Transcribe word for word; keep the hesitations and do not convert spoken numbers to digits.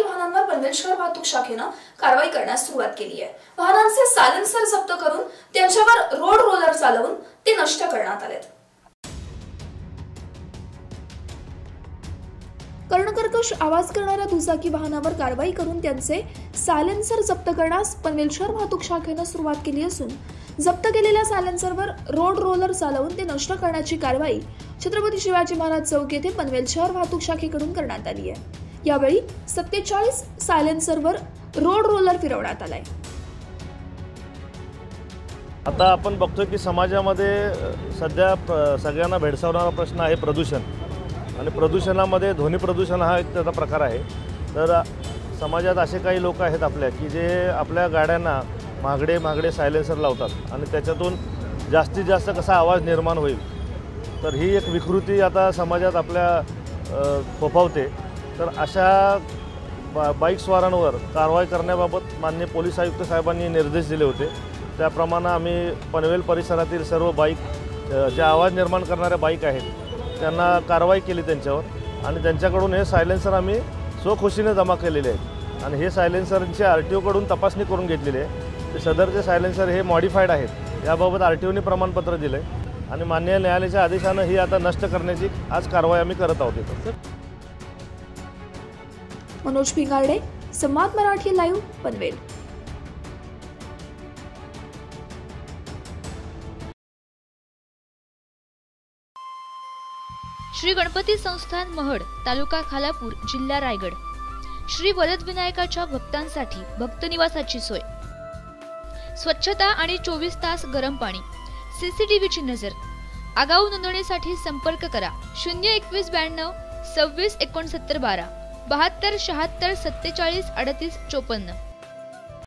दुचाकी वाहनांवर पनवेल शहर वाहतूक शाखेनं कारवाई करण्यास सुरुवात केली आहे। वाहनांचे सायलेन्सर जप्त करून त्यांच्यावर रोड रोलर चालवून ते नष्ट करण्यात आलेत। कर्णकर्कश आवाज करणाऱ्या दुचाकी वाहनावर कारवाई करून त्यांचे सायलेन्सर जप्त करण्यास पनवेल शहर वाहतूक शाखेनं सुरुवात केली असून जप्त केलेल्या सायलेन्सरवर रोड रोलर चालवून ते नष्ट करण्याची कारवाई छत्रपती शिवाजी महाराज चौक येथे पनवेल शहर वाहतूक शाखेकडून करण्यात आली आहे। यावेळी सत्तेचाळीस सायलेन्सरवर रोड रोलर फिरवण्यात आलाय। आता आपण बघतोय की समाजामध्ये सध्या सगळ्यांना भेडसावणारा प्रश्न आहे प्रदूषण, आणि प्रदूषणामध्ये ध्वनी प्रदूषण हा एक त्याचा प्रकार आहे। तर समाजात असे काही लोक आहेत आपल्या की जे आपल्या गाड्यांना महागडे महागडे सायलेन्सर लावतात आणि त्याच्यातून जास्तीत जास्त कसा आवाज निर्माण होईल, तर ही एक विकृती आता समाजात आपल्या फोफावते। तर अशा बा बाईकस्वारांवर कारवाई करण्याबाबत माननीय पोलीस आयुक्त साहेबांनी निर्देश दिले होते। त्याप्रमाणे आम्ही पनवेल परिसरातील सर्व बाईक ज्या आवाज निर्माण करणाऱ्या बाईक आहेत त्यांना कारवाई केली त्यांच्यावर, आणि त्यांच्याकडून हे सायलेन्सर आम्ही स्वखुशीने जमा केलेले आहेत आणि हे सायलेन्सरची आर टी ओकडून तपासणी करून घेतलेली आहे। ते सदरचे सायलेन्सर हे मॉडिफाईड आहेत, याबाबत आर टी ओने प्रमाणपत्र दिलं आहे आणि माननीय न्यायालयाच्या आदेशानं ही आता नष्ट करण्याची आज कारवाई आम्ही करत आहोत। इथं मनोज पिंगारडे, संवाद मराठी लाईव्ह, पनवेल। श्री गणपती संस्थान महड, तालुका खालापूर, जिल्हा रायगड। श्री वरदविनायकाच्या भक्तांसाठी भक्त निवासाची सोय, स्वच्छता आणि चोवीस तास गरम पाणी, सीसीटीव्हीची नजर। आगाऊ नोंदणीसाठी संपर्क करा शून्य एकवीस ब्याण्णव सव्वीस एकोणसत्तर बारा बहात्तर शहात्तर सत्तेचाळीस अडतीस चोपन्न।